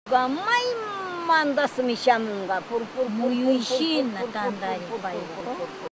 Mai manda să mi shamunga, pur Muiuishi na tandari pai.